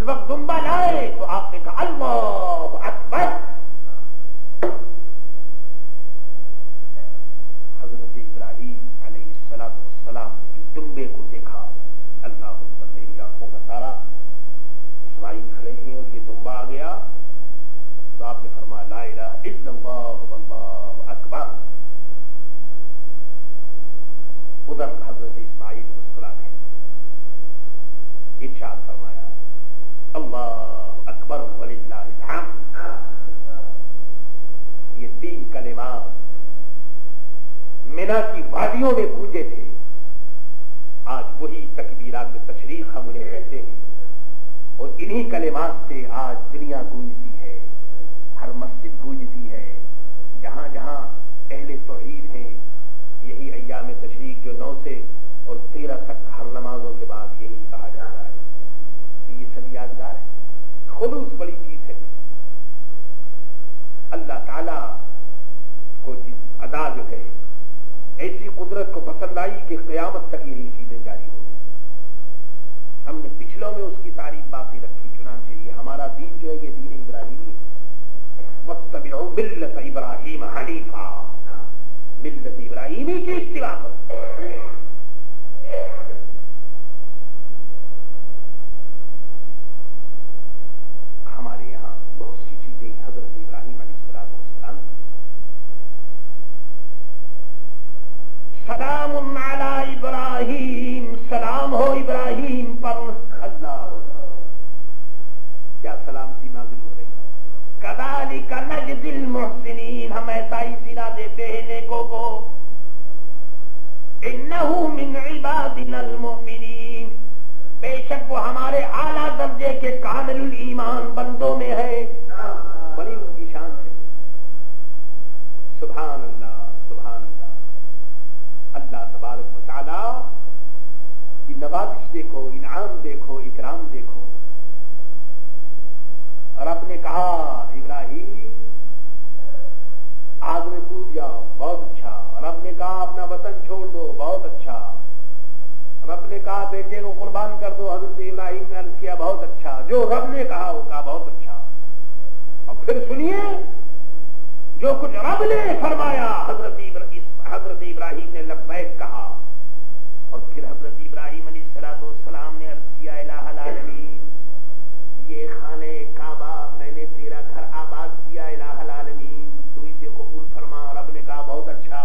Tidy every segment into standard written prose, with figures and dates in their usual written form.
وقت دمبا لائے تو آپ نے کہا اللہ اکبر. حضرت ابراہیم علیہ السلام نے جو دمبے کو دیکھا، اللہ اکبر، میری آنکھوں کا تارا، اسماعیل کھڑے ہیں اور یہ دمبا آ گیا تو آپ نے فرمایا لا الہ الا اللہ واللہ اکبر. ادھر حضرت اسماعیل مسکرا رہے تھے، ارشاد فرمایا اللہ اکبر وللہ الحمد. یہ 3 کلمات مینا کی وادیوں میں گونجے تھے، آج وہی تکبیرات تشریق ہم انہیں کہتے ہیں، اور انہی کلمات سے آج دنیا گونجتی ہے، ہر مسجد گونجتی ہے، جہاں جہاں اہل توحید ہیں یہی ایام تشریق جو 9 سے اور 13 تک ہر نمازوں کے بعد یہی کہا جاتا ہے. تو یہ سب یادگار ہے. خلوص بڑی چیز ہے. اللہ تعالی کو ادا جو ہے ایسی قدرت کو پسند آئی کہ قیامت تک یہی چیزیں جاری ہو گئی. ہم نے پچھلوں میں اس کی تعریف باقی رکھی، چنانچہ یہ ہمارا دین جو ہے یہ دین ابراہیمی ہے. واتبعوا ملت ابراہیم حنیفا، ملت ابراہیمی کی اتباع کرو. ہمارے یہاں بہت سی چیزیں حضرت ابراہیم علیہ السلام کی. سلام علی ابراہیم، سلام ہو ابراہیم پر. اللہ کیا سلامتی نازل ہو رہی ہے. کذالک نجزی المحسنین، ہم ایسا ہی صلہ دیتے ہیں نیکوں کو. انہ من عبادنا المؤمنین، بے شک وہ ہمارے اعلیٰ درجے کے کامل الایمان بندوں میں ہے. بڑی ان کی شان ہے. سبحان اللہ سبحان اللہ. اللہ تبارک و تعالی کی نوازش دیکھو، انعام دیکھو، اکرام دیکھو. رب نے کہا ابراہیم آگ میں کود جاؤ، بہت اچھا. رب نے کہا اپنا وطن چھوڑ دو، بہت اچھا. رب نے کہا بیٹے کو قربان کر دو، حضرت ابراہیم نے عرض کیا بہت اچھا. جو رب نے کہا وہ کہا بہت اچھا. اور پھر سنیے جو کچھ رب نے فرمایا، حضرت ابراہیم نے لبیک کہا. اور پھر حضرت ابراہیم علیہ السلام نے عرض کیا الہ العالمین، یہ خانہ کعبہ میں نے تیرا گھر آباد کیا، الہ العالمین تو اسے قبول فرما. رب نے کہا بہت اچھا.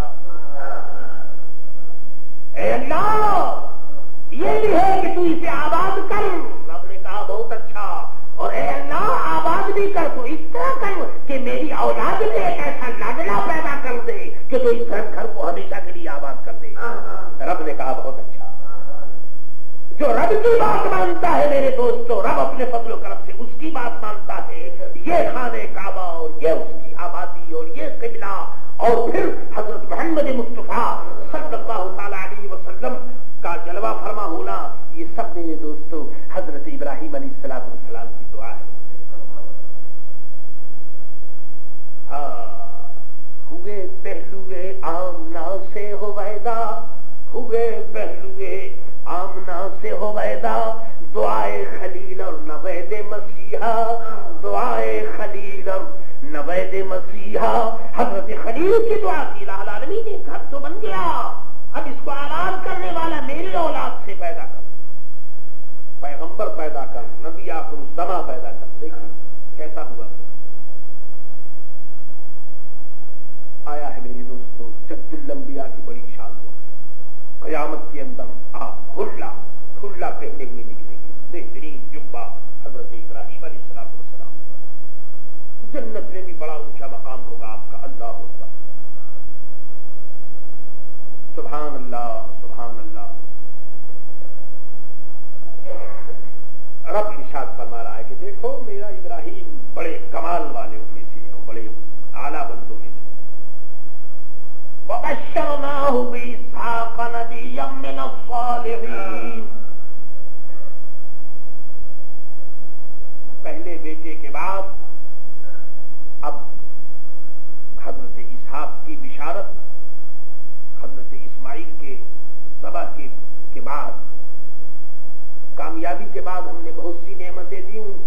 اے اللہ یہ بھی ہے کہ تو اسے آباد کر. رب نے کہا بہت اچھا. اور اے اللہ آباد بھی کر تو اس طرح کر کہ میری اولاد میں ایک ایسا لاڈلا پیدا کر دے کہ تو اس گھر کو ہمیشہ کے لیے آباد کر دے. رب نے کہا بہت اچھا. جو رب کی بات مانتا ہے میرے دوستو، رب اپنے فضل و کرم سے اس کی بات مانتا ہے. یہ خانہ کعبہ اور یہ اس کی آبادی اور یہ قبلہ اور پھر حضرت محمد مصطفیٰ صلی اللہ تعالی علیہ وسلم کا جلوہ فرما ہونا، یہ سب میرے دوستو حضرت ابراہیم علیہ السلام کی دعا ہے. ہوئے پہلوئے آمنا سے ہو وعدہ، ہوئے پہلوئے آمنا سے ہو وعدہ، دعائے خلیل اور نوید مسیحا، دعائے خلیل اور نوید مسیحا. حضرت خلیل کی دعا کی الہ العالمین نے گھر تو بن گیا، اب اس کو آباد کرنے والا میری اولاد سے پیدا کر، پیغمبر پیدا کر، نبی آخر الزماں پیدا کر. دیکھیے کیسا ہوا. آیا ہے میرے دوستو جد الانبیاء کی بڑی شان ہو گئی. قیامت کے اندر آپ کھلا پہنے ہوئے نکلیں گے، بہترین جبہ حضرت ابراہیم علیہ السلام. جنت میں بھی بڑا اونچا مقام ہوگا آپ کا. اللہ اکبر، سبحان اللہ سبحان اللہ. رب ارشاد فرما رہا ہے کہ دیکھو میرا ابراہیم بڑے کمال والوں میں سے اور بڑے اعلیٰ بندوں میں سے. وَبَشَّرْنَاهُ بِإِسْحَاقَ نَبِيًّا مِّنَ الصَّالِحِينَ. پہلے بیٹے کے بعد اب حضرت اسحاق کی بشارت، حضرت اسماعیل کے ذبح کے بعد، کامیابی کے بعد ہم نے بہت سی نعمتیں دی. ان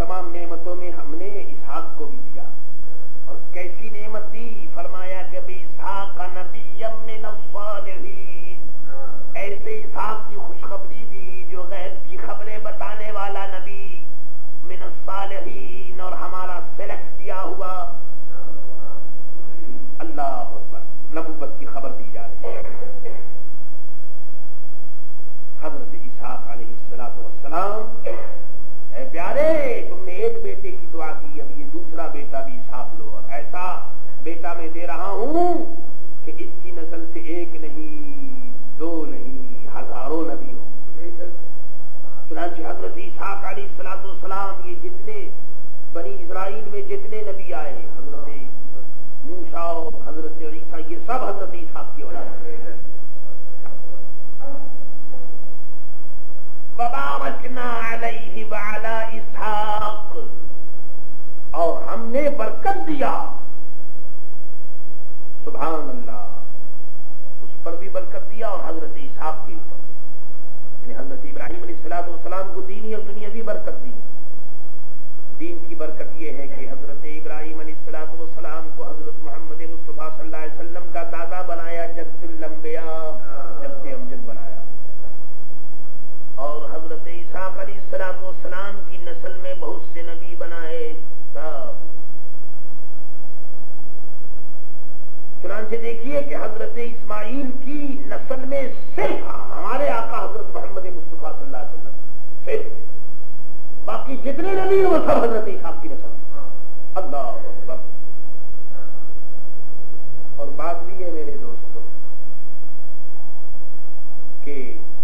سلیمان کی نسل میں بہت سے نبی بنائے. چنانچہ دیکھیے کہ حضرت اسماعیل کی نسل میں صرف ہمارے آقا حضرت محمد مصطفیٰ صلی اللہ علیہ وسلم صرف، باقی جتنے نبی ہیں وہ سب حضرت اسحاق کی نسل میں. اللہ اکبر. اور بات بھی ہے میرے دوستوں کہ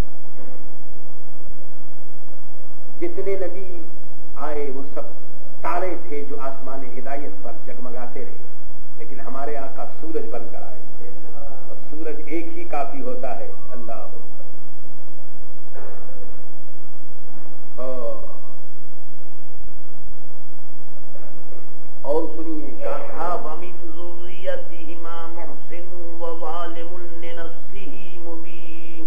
جتنے نبی آئے وہ سب تارے تھے جو آسمان ہدایت پر جگمگاتے رہے، لیکن ہمارے آقا سورج بن کر آئے، اور سورج ایک ہی کافی ہوتا ہے. اللہ اور سنیے کہا وَمِن ذُرِّيَّتِهِمَا مُحْسِنٌ وَظَالِمٌ لِنَفْسِهِ مُبِينٌ.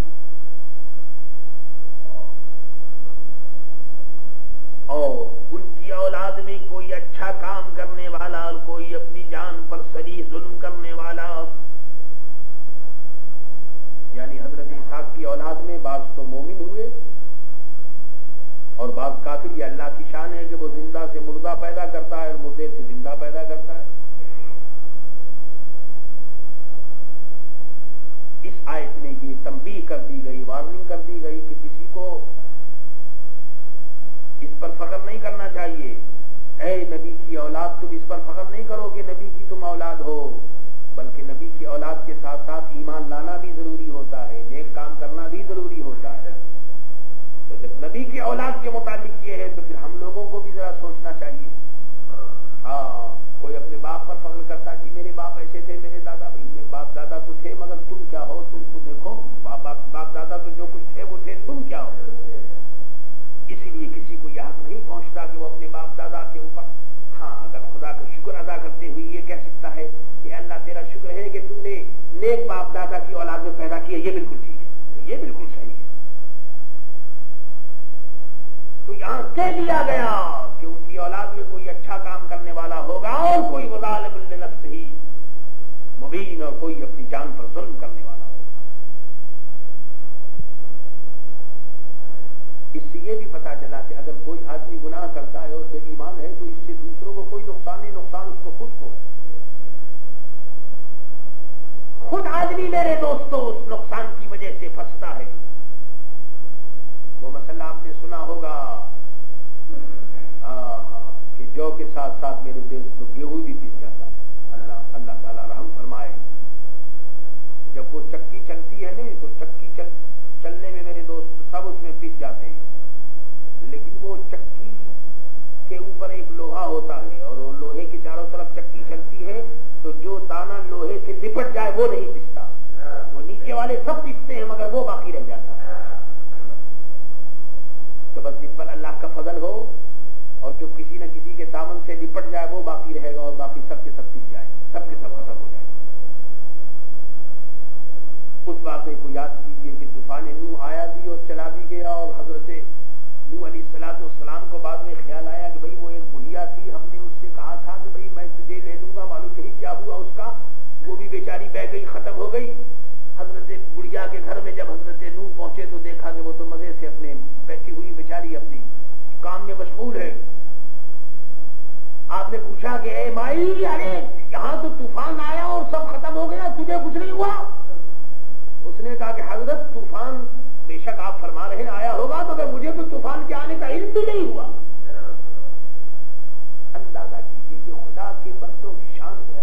اور ان کی اولاد میں کوئی اچھا کام کرنے والا اور کوئی اپنی جان پر صریح ظلم کرنے والا. یعنی حضرت اسحاق کی اولاد میں بعض تو مومن ہوئے اور بعض کافر. یہ اللہ کی شان ہے کہ وہ زندہ سے مردہ پیدا کرتا ہے اور مردے سے زندہ پیدا کرتا ہے. اس آیت میں یہ تنبیہ کر دی گئی، وارننگ کر دی گئی کہ کسی کو اس پر فخر نہیں کرنا چاہیے. اے نبی کی اولاد تم اس پر فخر نہیں کرو کہ نبی کی تم اولاد ہو، بلکہ نبی کی اولاد کے ساتھ ساتھ ایمان لانا بھی ضروری ہوتا ہے، نیک کام کرنا بھی ضروری ہوتا ہے. تو جب نبی کی اولاد کے متعلق یہ ہے تو پھر ہم لوگوں کو بھی ذرا سوچنا چاہیے. ہاں کوئی اپنے باپ پر فخر کرتا کہ میرے باپ ایسے تھے، میرے دادا میرے باپ دادا تو تھے مگر تم کیا ہو، تم تو دیکھو باپ دادا تو جو کچھ تھے وہ تھے، تم کیا ہو. اسی لیے کسی کو یہ حق نہیں پہنچتا کہ وہ اپنے باپ دادا کے اوپر، ہاں اگر خدا کا شکر ادا کرتے ہوئے یہ کہہ سکتا ہے کہ اللہ تیرا شکر ہے کہ تم نے نیک باپ دادا کی اولاد میں پیدا کیا، یہ بالکل ٹھیک ہے، یہ بالکل صحیح ہے. تو یہاں کہہ دیا گیا کہ ان کی اولاد میں کوئی اچھا کام کرنے والا ہوگا اور کوئی وظالم لنفسہ مبین، اور کوئی اپنی جان پر ظلم کرنے والا ہوگا. اس سے یہ بھی پتا چلا کہ اگر کوئی آدمی گناہ کرتا ہے اور بے ایمان ہے تو اس سے دوسروں کو کوئی نقصان نہیں، نقصان اس کو خود کو ہے. خود آدمی میرے دوستوں اس نقصان کی وجہ سے پھنستا ہے. وہ مسئلہ آپ نے سنا ہوگا کہ جو کے ساتھ ساتھ میرے دوستوں گیہوں بھی پس جاتا ہے. اللہ تعالیٰ رحم فرمائے. جب وہ چکی چلتی ہے نا تو چکی چلنے میں میرے دوست سب اس میں پس جاتے ہیں، لیکن وہ چکی کے اوپر ایک لوہا ہوتا ہے اور وہ لوہے کے چاروں طرف چکی چلتی ہے تو جو دانا لوہے سے لپٹ جائے وہ نہیں پستا، وہ نیچے والے سب پستے ہیں مگر وہ باقی رہ جاتا ہے. تو بس جن پر اللہ کا فضل ہو اور جو کسی نہ کسی کے دامن سے لپٹ جائے وہ باقی رہے گا اور باقی سب کے سب پس جائیں گے، سب کے سب ختم ہو جائیں گے. اس واقعے کو یاد کیجیے کہ طوفان نوح آیا بھی اور چلا بھی گیا، اور حضرت نوح علیہ السلام کو بعد میں خیال آیا کہ بھئی وہ ایک بڑھیا تھی، ہم نے اس سے کہا تھا کہ بھئی میں تجھے لے لوں گا، معلوم نہیں کیا ہوا اس کا، وہ بھی بیچاری بہ گئی، ختم ہو گئی. حضرت بڑھیا کے گھر میں جب حضرت نوح پہنچے تو دیکھا کہ وہ تو مزے سے اپنے بیٹھی ہوئی بیچاری اپنی کام میں مشغول ہے. آپ نے پوچھا کہ اے مائی، ارے یہاں تو طوفان آیا اور سب ختم ہو گیا، تجھے کچھ نہیں ہوا؟ اس نے کہا کہ حضرت طوفان بے شک آپ فرما رہے آیا ہوگا تو مجھے تو طوفان کے آنے کا علم بھی نہیں ہوا. اندازہ کیجیے کہ خدا کے بندوں کی شان ہے.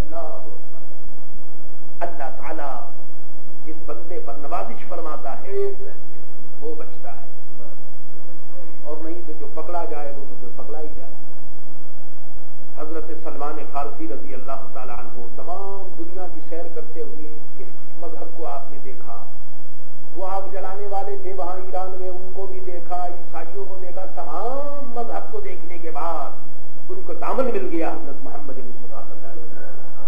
اللہ تعالی جس بندے پر نوازش فرماتا ہے وہ بچتا ہے، اور نہیں تو جو پکڑا جائے وہ تو پھر پکڑا ہی جائے. حضرت سلمان فارسی رضی اللہ تعالی عنہ تمام دنیا کی سیر کرتے ہوئے کس مذہب کو آپ نے دیکھا؟ وہ آگ جلانے والے تھے وہاں ایران میں، ان کو بھی دیکھا، عیسائیوں کو دیکھا. تمام مذہب کو دیکھنے کے بعد ان کو دامن مل گیا حضرت محمد مصطفیٰ صلی اللہ علیہ وسلم.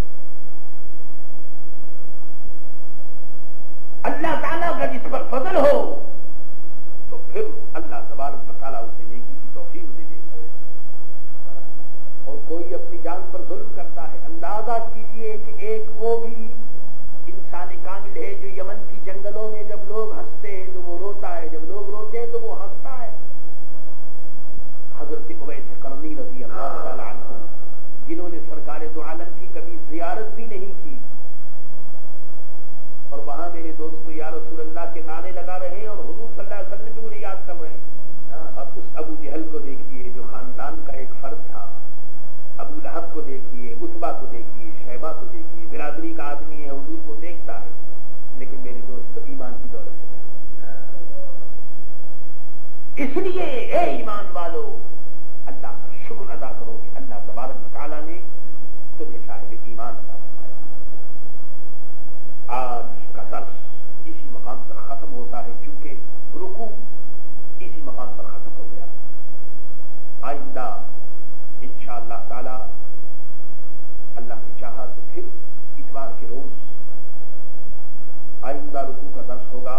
اللہ تعالیٰ کا جس پر فضل ہو تو پھر اللہ تبارک و تعالیٰ اسے نیکی کی توفیق دے دے. اور کوئی اپنی جان پر ظلم کر حضرت اویس قرنی رضی اللہ تعالی عنہ جنہوں نے سرکار دو عالم کی کبھی زیارت بھی نہیں کی اور وہاں میرے دوست یا رسول اللہ کے نعرے لگا رہے ہیں اور حضور صلی اللہ علیہ وسلم بھی انہیں یاد کر رہے ہیں. اب اس ابو جہل کو دیکھیے جو خاندان کا ایک فرد تھا, ابو لہب کو دیکھیے, عتبہ کو دیکھیے, شیبہ کو دیکھیے, برادری کا آدمی ہے, حضور کو دیکھتا ہے, لیکن میرے دوست ایمان کی دولت سے. اس لیے اے ایمان والو اللہ کا شکر ادا کرو کہ اللہ تبارک و تعالیٰ نے تمہیں صاحب ایمان عطا فرمایا. آج کا درس اسی مقام پر ختم ہوتا ہے چونکہ رکوع اسی مقام پر ختم ہو گیا. آئندہ انشاءاللہ تعالی اللہ نے چاہا تو پھر اتوار کے روز آئندہ رکوع کا درس ہوگا.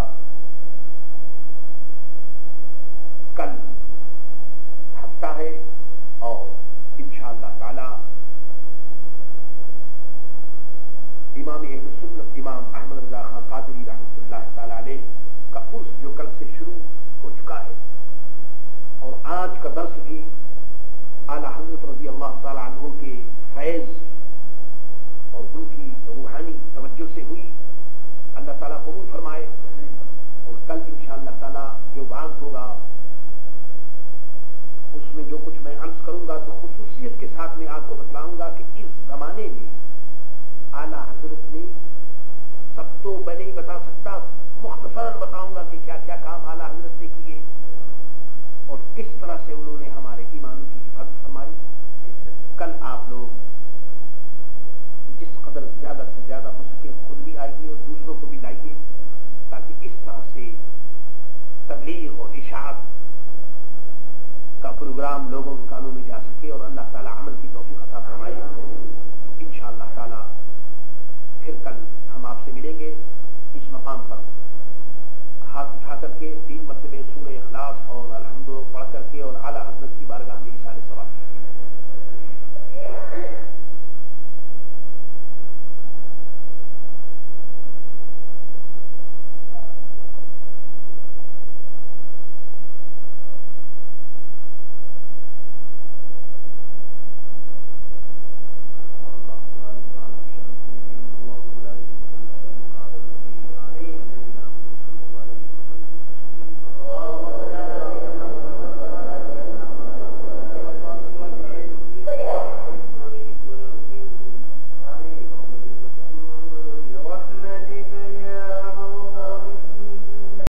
کل ہفتہ ہے اور انشاءاللہ تعالی امام اہل سنت امام احمد رضا خان قادری رحمۃ اللہ تعالی علیہ کا عرس جو کل سے شروع ہو چکا ہے اور آج کا درس بھی اعلی حضرت رضی اللہ تعالی عنہ کے فیض اور ان کی روحانی توجہ سے ہوئی. اللہ تعالیٰ قبول فرمائے. اور کل انشاءاللہ تعالی جو واعظ ہوگا اس میں جو کچھ میں عرض کروں گا تو خصوصیت کے ساتھ میں آپ کو بتلاؤں گا کہ اس زمانے میں اعلیٰ حضرت نے سب تو میں نہیں بتا سکتا, مختصراً بتاؤں گا کہ کیا کیا کام اعلیٰ حضرت نے کیے اور کس طرح سے انہوں نے ہمارے ایمانوں کی حفاظت فرمائی. کل آپ لوگ جس قدر زیادہ سے زیادہ ہو سکے خود بھی آئیے اور دوسروں کو بھی لائیے تاکہ اس طرح سے تبلیغ اور اشاعت کا پروگرام لوگوں کے کانوں میں جا سکے اور اللہ تعالیٰ عمل کی توفیق عطا فرمائے. انشاءاللہ تعالیٰ پھر کل ہم آپ سے ملیں گے اس مقام پر ہاتھ اٹھا کر کے 3 مرتبہ سورہ اخلاص اور الحمد پڑھ کر کے اور اعلیٰ